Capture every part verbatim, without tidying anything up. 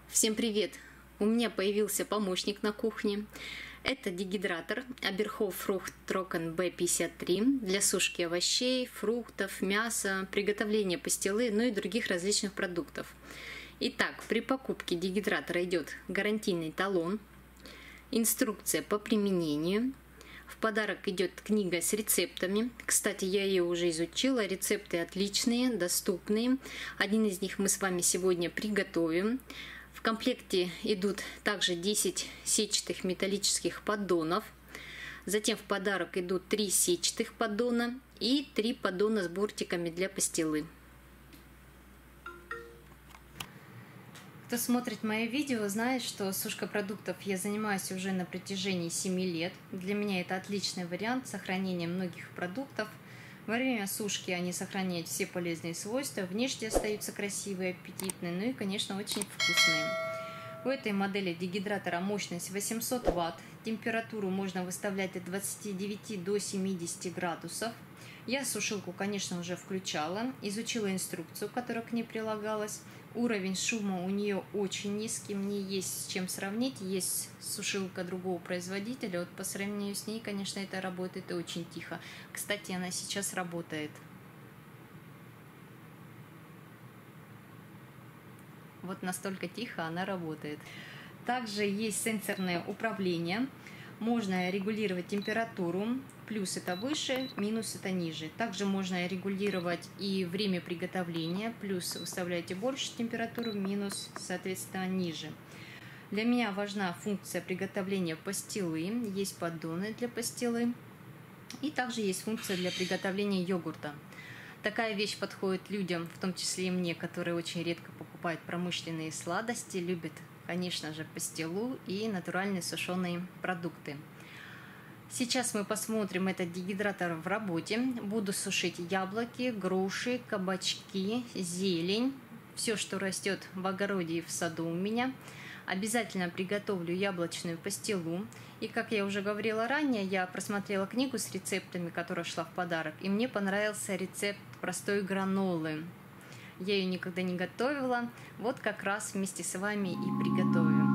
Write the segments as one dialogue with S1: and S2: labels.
S1: Всем привет! У меня появился помощник на кухне. Это дегидратор Aberhof Frucht Trocken би пятьдесят три для сушки овощей, фруктов, мяса, приготовления пастилы, ну и других различных продуктов. Итак, при покупке дегидратора идет гарантийный талон, инструкция по применению. В подарок идет книга с рецептами. Кстати, я ее уже изучила. Рецепты отличные, доступные. Один из них мы с вами сегодня приготовим. В комплекте идут также десять сетчатых металлических поддонов. Затем в подарок идут три сетчатых поддона и три поддона с бортиками для пастилы. Кто смотрит мои видео, знает, что сушкой продуктов я занимаюсь уже на протяжении семи лет. Для меня это отличный вариант сохранения многих продуктов. Во время сушки они сохраняют все полезные свойства, внешне остаются красивые, аппетитные, ну и, конечно, очень вкусные. У этой модели дегидратора мощность восемьсот ватт, температуру можно выставлять от двадцати девяти до семидесяти градусов. Я сушилку, конечно, уже включала, изучила инструкцию, которая к ней прилагалась. Уровень шума у нее очень низкий, мне есть с чем сравнить. Есть сушилка другого производителя, вот по сравнению с ней, конечно, это работает очень тихо. Кстати, она сейчас работает. Вот настолько тихо она работает. Также есть сенсорное управление. Можно регулировать температуру, плюс это выше, минус это ниже. Также можно регулировать и время приготовления, плюс выставляете больше температуру, минус, соответственно, ниже. Для меня важна функция приготовления пастилы, есть поддоны для пастилы, и также есть функция для приготовления йогурта. Такая вещь подходит людям, в том числе и мне, которые очень редко покупают промышленные сладости, любят, конечно же, пастилу и натуральные сушеные продукты. Сейчас мы посмотрим этот дегидратор в работе. Буду сушить яблоки, груши, кабачки, зелень, все, что растет в огороде и в саду у меня. Обязательно приготовлю яблочную пастилу. И, как я уже говорила ранее, я просмотрела книгу с рецептами, которая шла в подарок, и мне понравился рецепт простой гранолы. Я ее никогда не готовила. Вот как раз вместе с вами и приготовим.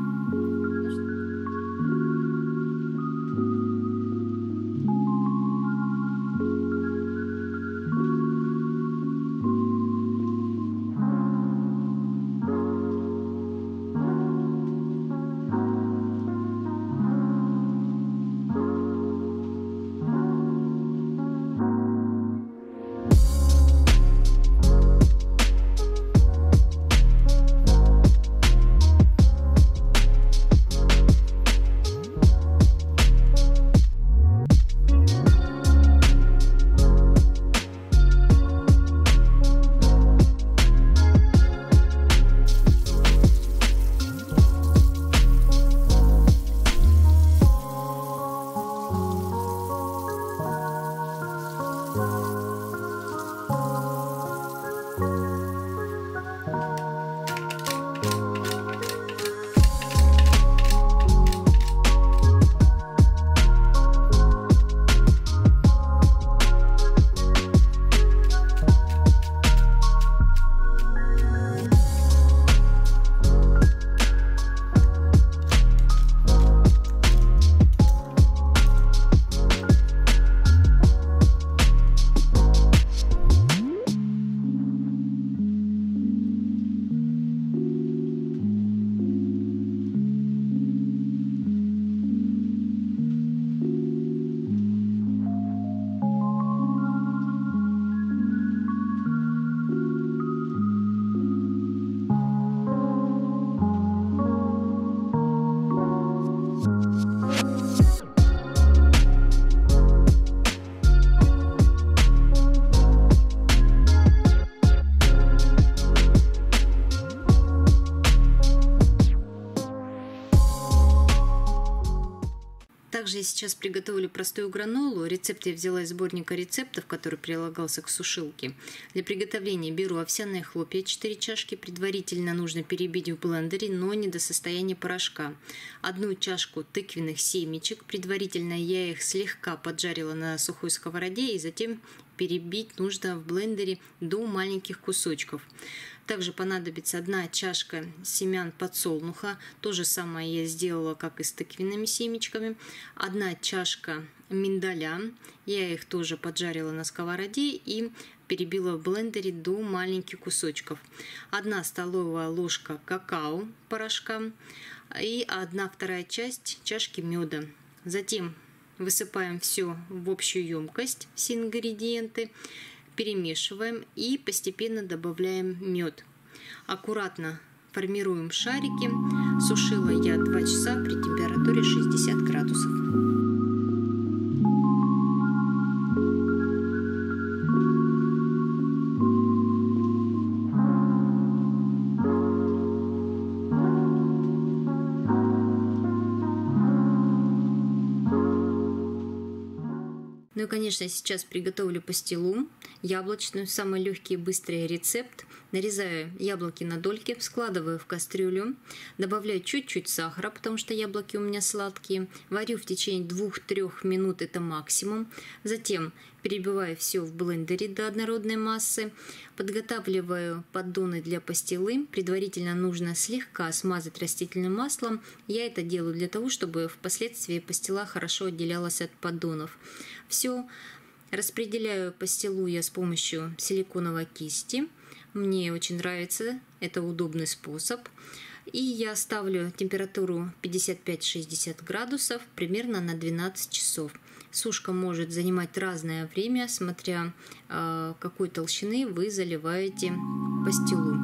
S1: Также я сейчас приготовлю простую гранолу. Рецепт я взяла из сборника рецептов, который прилагался к сушилке. Для приготовления беру овсяные хлопья четыре чашки. Предварительно нужно перебить в блендере, но не до состояния порошка. Одну чашку тыквенных семечек. Предварительно я их слегка поджарила на сухой сковороде и затем
S2: перебить нужно в блендере до маленьких кусочков. Также понадобится одна чашка семян подсолнуха. То же самое я сделала, как и с тыквенными семечками. Одна чашка миндаля. Я их тоже поджарила на сковороде и перебила в блендере до маленьких кусочков. Одна столовая ложка какао порошка и одна вторая часть чашки меда. Затем высыпаем все в общую емкость, все ингредиенты, перемешиваем и постепенно добавляем мед. Аккуратно формируем шарики. Сушила я два часа при температуре шестьдесят градусов. Ну и, конечно, сейчас приготовлю пастилу яблочную, самый легкий и быстрый рецепт. Нарезаю яблоки на дольки, складываю в кастрюлю, добавляю чуть-чуть сахара, потому что яблоки у меня сладкие. Варю в течение двух-трёх минут, это максимум. Затем перебиваю все в блендере до однородной массы. Подготавливаю поддоны для пастилы. Предварительно нужно слегка смазать растительным маслом. Я это делаю для того, чтобы впоследствии пастила хорошо отделялась от поддонов. Все. Распределяю пастилу я с помощью силиконовой кисти. Мне очень нравится, это удобный способ. И я ставлю температуру пятьдесят пять — шестьдесят градусов примерно на двенадцать часов. Сушка может занимать разное время, смотря э, какой толщины вы заливаете пастилу.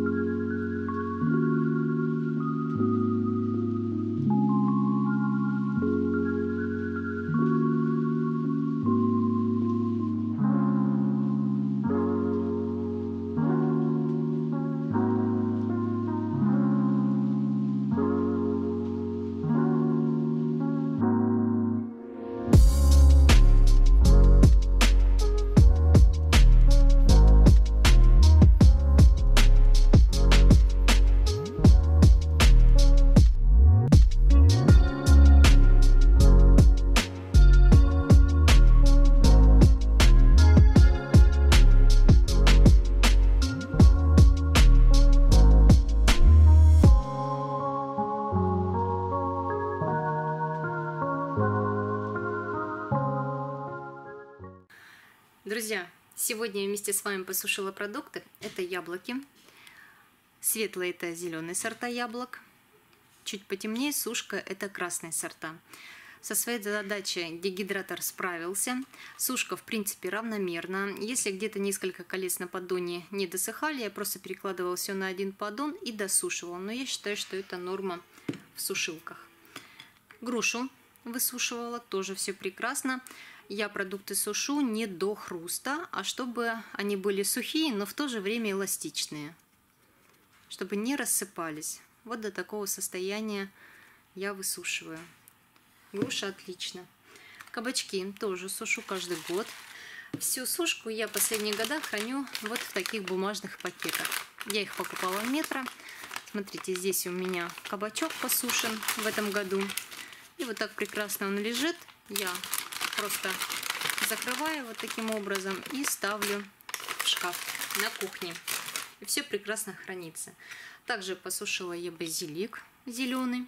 S2: Друзья, сегодня я вместе с вами посушила продукты. Это яблоки. Светлые — это зеленые сорта яблок. Чуть потемнее сушка — это красные сорта. Со своей задачей дегидратор справился. Сушка, в принципе, равномерна. Если где-то несколько колец на поддоне не досыхали, я просто перекладывала все на один поддон и досушивала. Но я считаю, что это норма в сушилках. Грушу высушивала, тоже все прекрасно. Я продукты сушу не до хруста, а чтобы они были сухие, но в то же время эластичные, чтобы не рассыпались. Вот до такого состояния я высушиваю. Груша отлично. Кабачки тоже сушу каждый год. Всю сушку я в последние года храню вот в таких бумажных пакетах. Я их покупала в Метро. Смотрите, здесь у меня кабачок посушен в этом году. И вот так прекрасно он лежит. Я просто закрываю вот таким образом и ставлю в шкаф на кухне. И все прекрасно хранится. Также посушила я базилик зеленый.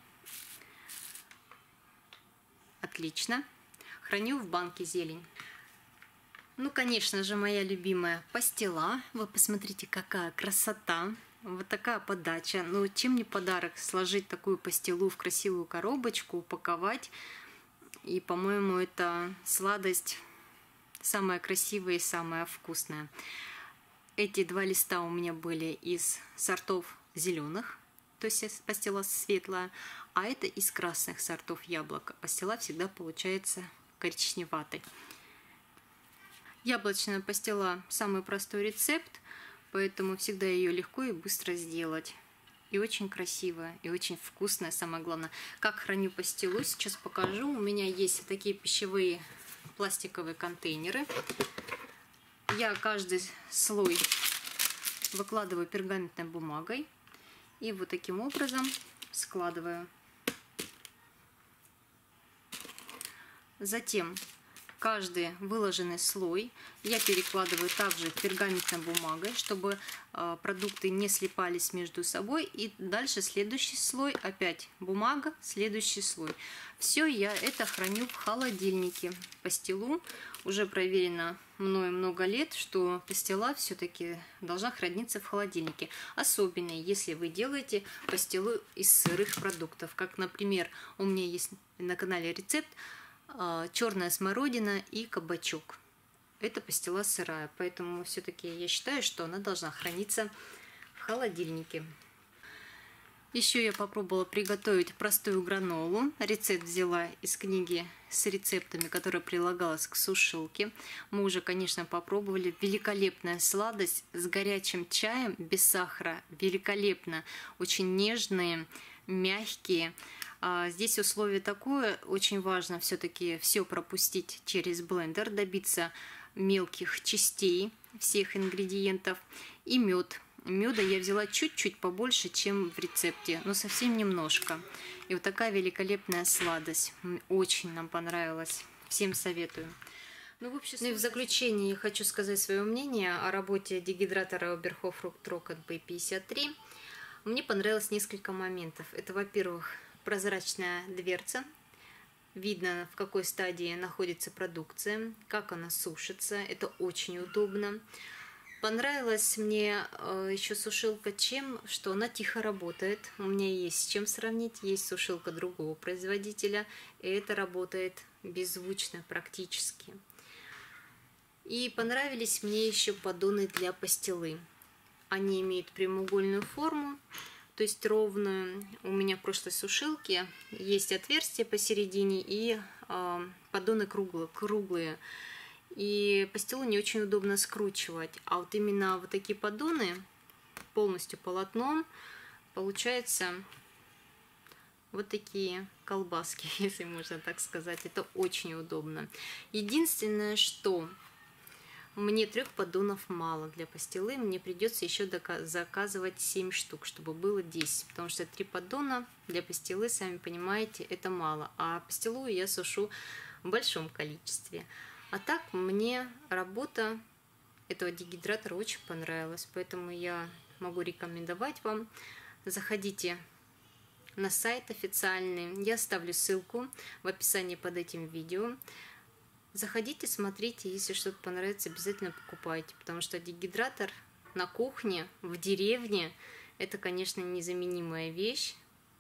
S2: Отлично. Храню в банке зелень. Ну, конечно же, моя любимая пастила. Вы посмотрите, какая красота. Вот такая подача. Ну, чем не подарок сложить такую пастилу в красивую коробочку, упаковать. И, по-моему, это сладость самая красивая и самая вкусная. Эти два листа у меня были из сортов зеленых, то есть пастила светлая, а это из красных сортов яблок. Пастила всегда получается коричневатой. Яблочная пастила самый простой рецепт, поэтому всегда ее легко и быстро сделать. И очень красивая, и очень вкусная, самое главное. Как храню пастилу, сейчас покажу. У меня есть такие пищевые пластиковые контейнеры. Я каждый слой выкладываю пергаментной бумагой. И вот таким образом складываю. Затем Каждый выложенный слой я перекладываю также пергаментной бумагой, чтобы э, продукты не слипались между собой. И дальше следующий слой, опять бумага, следующий слой. Все я это храню в холодильнике. Пастилу уже проверено мной много лет, что пастила все-таки должна храниться в холодильнике. Особенно если вы делаете пастилу из сырых продуктов. Как, например, у меня есть на канале рецепт черная смородина и кабачок. Это пастила сырая, поэтому все-таки я считаю, что она должна храниться в холодильнике. Еще я попробовала приготовить простую гранолу. Рецепт взяла из книги с рецептами, которая прилагалась к сушилке. Мы уже, конечно, попробовали. Великолепная сладость с горячим чаем, без сахара. Великолепно. Очень нежные, мягкие. Здесь условие такое, очень важно все-таки все пропустить через блендер, добиться мелких частей всех ингредиентов. И мед. Меда я взяла чуть-чуть побольше, чем в рецепте, но совсем немножко. И вот такая великолепная сладость. Очень нам понравилась. Всем советую. Ну, в, общем, ну и в заключение я хочу сказать свое мнение о работе дегидратора Oberhof Fructrocket би пятьдесят три. Мне понравилось несколько моментов. Это, во-первых, прозрачная дверца. Видно, в какой стадии находится продукция, как она сушится. Это очень удобно. Понравилась мне э, еще сушилка чем, что она тихо работает. У меня есть с чем сравнить. Есть сушилка другого производителя, и это работает беззвучно практически. И понравились мне еще поддоны для пастилы. Они имеют прямоугольную форму, то есть ровную. У меня в прошлой сушилке есть отверстие посередине и э, поддоны круглые, круглые. И пастилу не очень удобно скручивать. А вот именно вот такие поддоны полностью полотном получается вот такие колбаски, если можно так сказать. Это очень удобно. Единственное, что мне трех поддонов мало для пастилы. Мне придется еще заказывать семь штук, чтобы было десять. Потому что три поддона для пастилы, сами понимаете, это мало. А пастилу я сушу в большом количестве. А так мне работа этого дегидратора очень понравилась. Поэтому я могу рекомендовать вам. Заходите на сайт официальный. Я оставлю ссылку в описании под этим видео. Заходите, смотрите, если что-то понравится, обязательно покупайте, потому что дегидратор на кухне, в деревне, это, конечно, незаменимая вещь.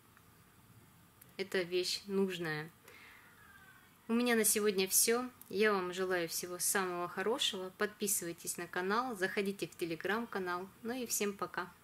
S2: Это вещь нужная. У меня на сегодня все. Я вам желаю всего самого хорошего. Подписывайтесь на канал, заходите в телеграм-канал. Ну и всем пока.